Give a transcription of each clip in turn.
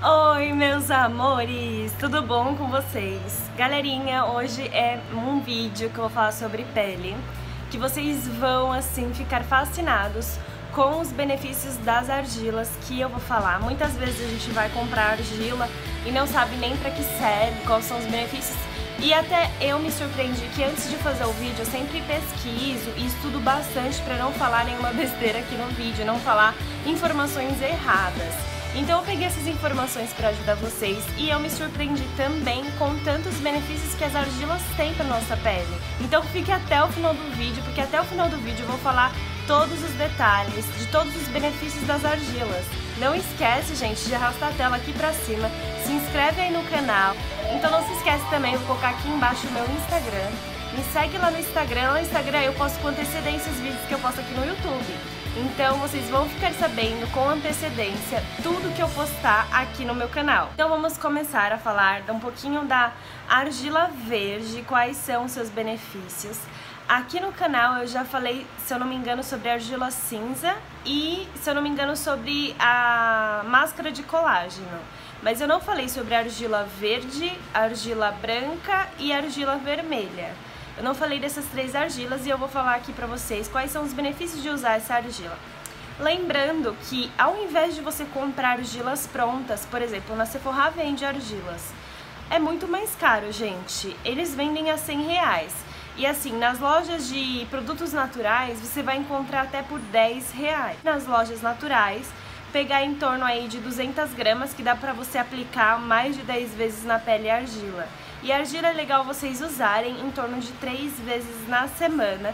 Oi, meus amores! Tudo bom com vocês? Galerinha, hoje é um vídeo que eu vou falar sobre pele, que vocês vão, assim, ficar fascinados com os benefícios das argilas que eu vou falar. Muitas vezes a gente vai comprar argila e não sabe nem pra que serve, quais são os benefícios. E até eu me surpreendi que antes de fazer o vídeo eu sempre pesquiso e estudo bastante pra não falar nenhuma besteira aqui no vídeo, não falar informações erradas. Então eu peguei essas informações para ajudar vocês e eu me surpreendi também com tantos benefícios que as argilas têm para nossa pele. Então fique até o final do vídeo, porque até o final do vídeo eu vou falar todos os detalhes de todos os benefícios das argilas. Não esquece, gente, de arrastar a tela aqui pra cima, se inscreve aí no canal. Então não se esquece também, vou colocar aqui embaixo o meu Instagram. Me segue lá no Instagram. Lá no Instagram eu posto com antecedência os vídeos que eu posto aqui no YouTube. Então vocês vão ficar sabendo com antecedência tudo que eu postar aqui no meu canal. Então vamos começar a falar um pouquinho da argila verde, quais são os seus benefícios. Aqui no canal eu já falei, se eu não me engano, sobre a argila cinza e, se eu não me engano, sobre a máscara de colágeno. Mas eu não falei sobre a argila verde, a argila branca e a argila vermelha. Eu não falei dessas três argilas e eu vou falar aqui pra vocês quais são os benefícios de usar essa argila. Lembrando que ao invés de você comprar argilas prontas, por exemplo, na Sephora vende argilas, é muito mais caro, gente. Eles vendem a R$100. E assim, nas lojas de produtos naturais, você vai encontrar até por R$10. Nas lojas naturais, pegar em torno aí de 200 gramas, que dá pra você aplicar mais de 10 vezes na pele a argila. E a argila é legal vocês usarem em torno de 3 vezes na semana.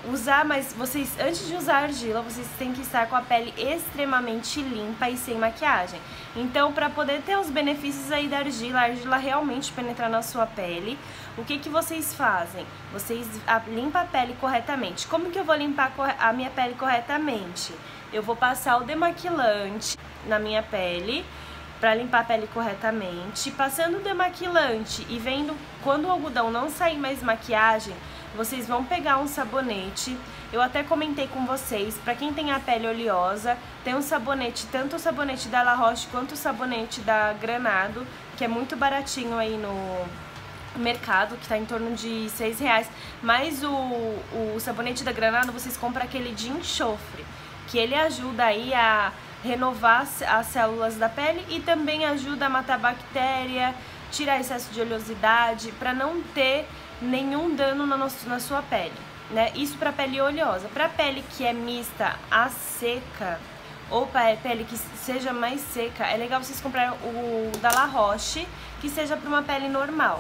Mas vocês, antes de usar a argila, vocês têm que estar com a pele extremamente limpa e sem maquiagem. Então, para poder ter os benefícios aí da argila, a argila realmente penetrar na sua pele, o que vocês fazem? Vocês limpam a pele corretamente. Como que eu vou limpar a minha pele corretamente? Eu vou passar o demaquilante na minha pele, para limpar a pele corretamente. Passando o demaquilante e vendo quando o algodão não sair mais maquiagem, vocês vão pegar um sabonete. Eu até comentei com vocês, para quem tem a pele oleosa, tem um sabonete, tanto o sabonete da La Roche quanto o sabonete da Granado, que é muito baratinho aí no mercado, que tá em torno de R$6. Mas o sabonete da Granado, vocês compram aquele de enxofre, que ele ajuda aí a renovar as células da pele e também ajuda a matar bactéria, tirar excesso de oleosidade, para não ter nenhum dano na sua pele, né? Isso para pele oleosa. Para pele que é mista a seca, ou para pele que seja mais seca, é legal vocês comprarem o da La Roche, que seja para uma pele normal.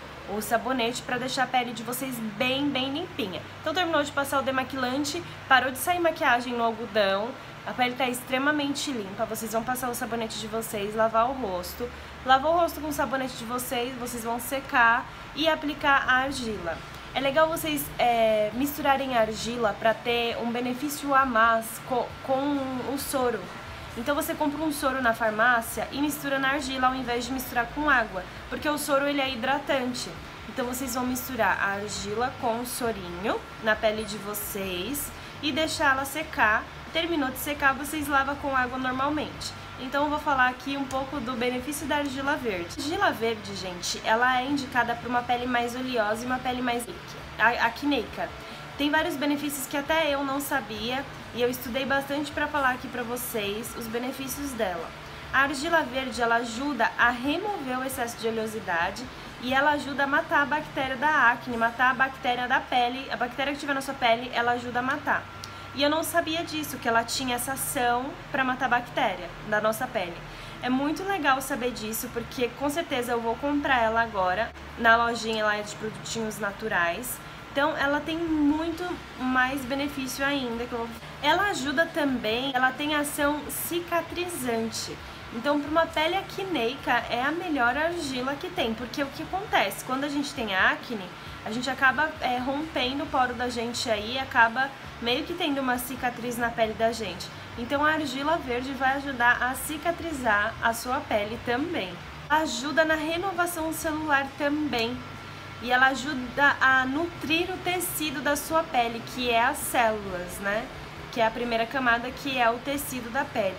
O sabonete para deixar a pele de vocês bem limpinha. Então terminou de passar o demaquilante, parou de sair maquiagem no algodão, a pele tá extremamente limpa, vocês vão passar o sabonete de vocês, lavar o rosto. Lavou o rosto com o sabonete de vocês, vocês vão secar e aplicar a argila. É legal vocês misturarem a argila para ter um benefício a mais com o soro. Então você compra um soro na farmácia e mistura na argila ao invés de misturar com água, porque o soro ele é hidratante. Então vocês vão misturar a argila com o sorinho na pele de vocês e deixar ela secar. Terminou de secar, vocês lavam com água normalmente. Então eu vou falar aqui um pouco do benefício da argila verde. A argila verde, gente, ela é indicada para uma pele mais oleosa e uma pele mais acneica. Tem vários benefícios que até eu não sabia e eu estudei bastante para falar aqui para vocês os benefícios dela. A argila verde, ela ajuda a remover o excesso de oleosidade e ela ajuda a matar a bactéria da acne, matar a bactéria da pele, a bactéria que tiver na sua pele, ela ajuda a matar. E eu não sabia disso, que ela tinha essa ação para matar a bactéria da nossa pele. É muito legal saber disso, porque com certeza eu vou comprar ela agora na lojinha lá de produtinhos naturais. Então ela tem muito mais benefício ainda. Ela ajuda também, ela tem ação cicatrizante. Então para uma pele acneica é a melhor argila que tem, porque o que acontece? Quando a gente tem acne, a gente acaba rompendo o poro da gente aí, acaba meio que tendo uma cicatriz na pele da gente. Então a argila verde vai ajudar a cicatrizar a sua pele também. Ajuda na renovação celular também. E ela ajuda a nutrir o tecido da sua pele, que é as células, né? Que é a primeira camada, que é o tecido da pele.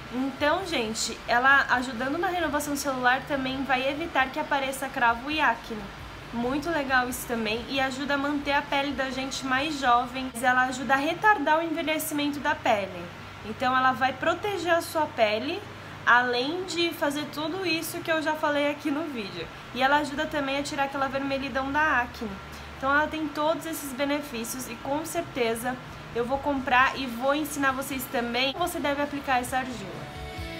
Então, gente, ela ajudando na renovação celular também vai evitar que apareça cravo e acne. Muito legal isso também, e ajuda a manter a pele da gente mais jovem. Ela ajuda a retardar o envelhecimento da pele. Então ela vai proteger a sua pele, além de fazer tudo isso que eu já falei aqui no vídeo. E ela ajuda também a tirar aquela vermelhidão da acne. Então ela tem todos esses benefícios e com certeza eu vou comprar e vou ensinar vocês também como você deve aplicar essa argila.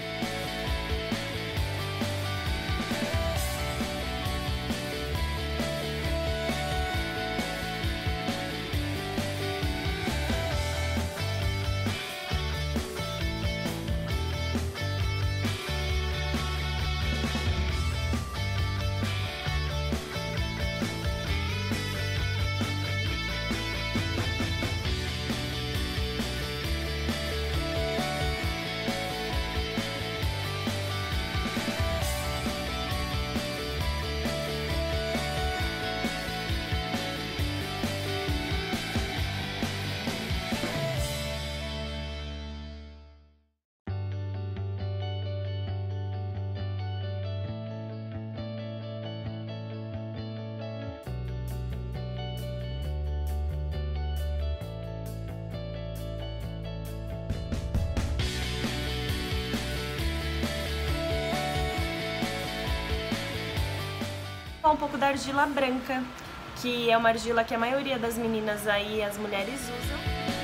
Um pouco da argila branca, que é uma argila que a maioria das meninas aí, as mulheres usam.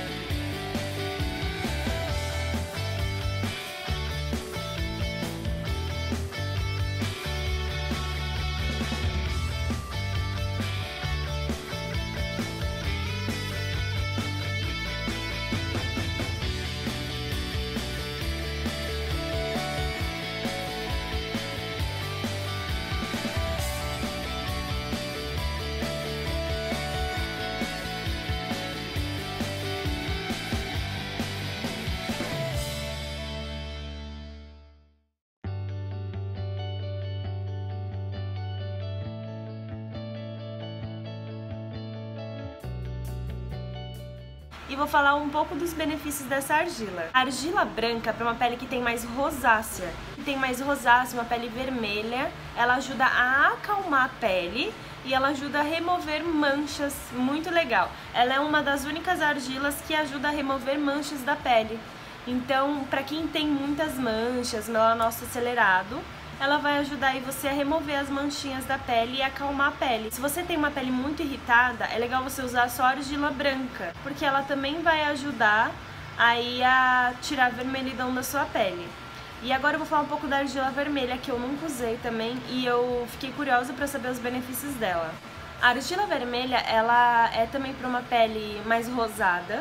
E vou falar um pouco dos benefícios dessa argila. A argila branca, para uma pele que tem mais rosácea, uma pele vermelha, ela ajuda a acalmar a pele e ela ajuda a remover manchas, muito legal. Ela é uma das únicas argilas que ajuda a remover manchas da pele. Então, para quem tem muitas manchas, melanócito acelerado, ela vai ajudar aí você a remover as manchinhas da pele e acalmar a pele. Se você tem uma pele muito irritada, é legal você usar só a argila branca, porque ela também vai ajudar aí a tirar a vermelhidão da sua pele. E agora eu vou falar um pouco da argila vermelha, que eu nunca usei também, e eu fiquei curiosa para saber os benefícios dela. A argila vermelha, ela é também para uma pele mais rosada,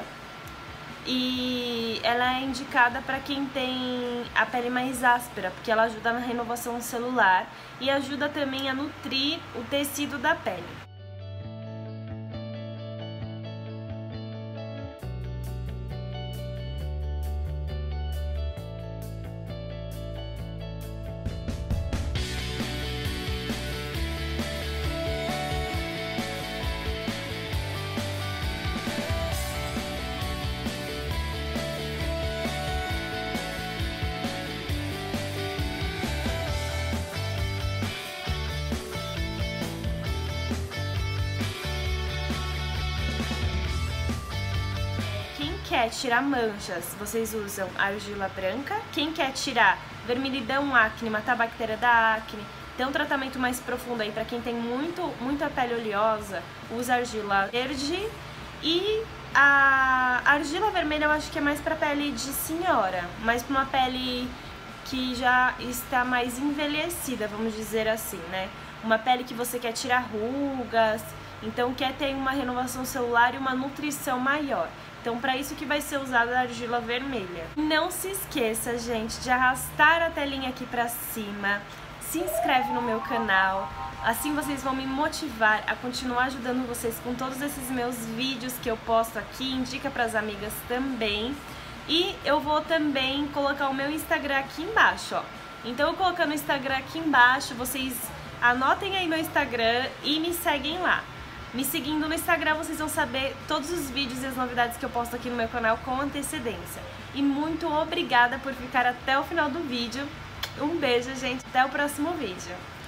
e ela é indicada para quem tem a pele mais áspera, porque ela ajuda na renovação celular e ajuda também a nutrir o tecido da pele. Quer tirar manchas, vocês usam argila branca. Quem quer tirar vermelhidão, acne, matar a bactéria da acne, tem um tratamento mais profundo aí para quem tem muita pele oleosa, usa argila verde. E a argila vermelha eu acho que é mais para pele de senhora, mais para uma pele que já está mais envelhecida, vamos dizer assim, né? Uma pele que você quer tirar rugas, então quer ter uma renovação celular e uma nutrição maior. Então, para isso que vai ser usada a argila vermelha. Não se esqueça, gente, de arrastar a telinha aqui pra cima. Se inscreve no meu canal. Assim vocês vão me motivar a continuar ajudando vocês com todos esses meus vídeos que eu posto aqui. Indica pras amigas também. E eu vou também colocar o meu Instagram aqui embaixo, ó. Então, eu colocando o Instagram aqui embaixo, vocês anotem aí meu Instagram e me seguem lá. Me seguindo no Instagram, vocês vão saber todos os vídeos e as novidades que eu posto aqui no meu canal com antecedência. e muito obrigada por ficar até o final do vídeo. Um beijo, gente, até o próximo vídeo.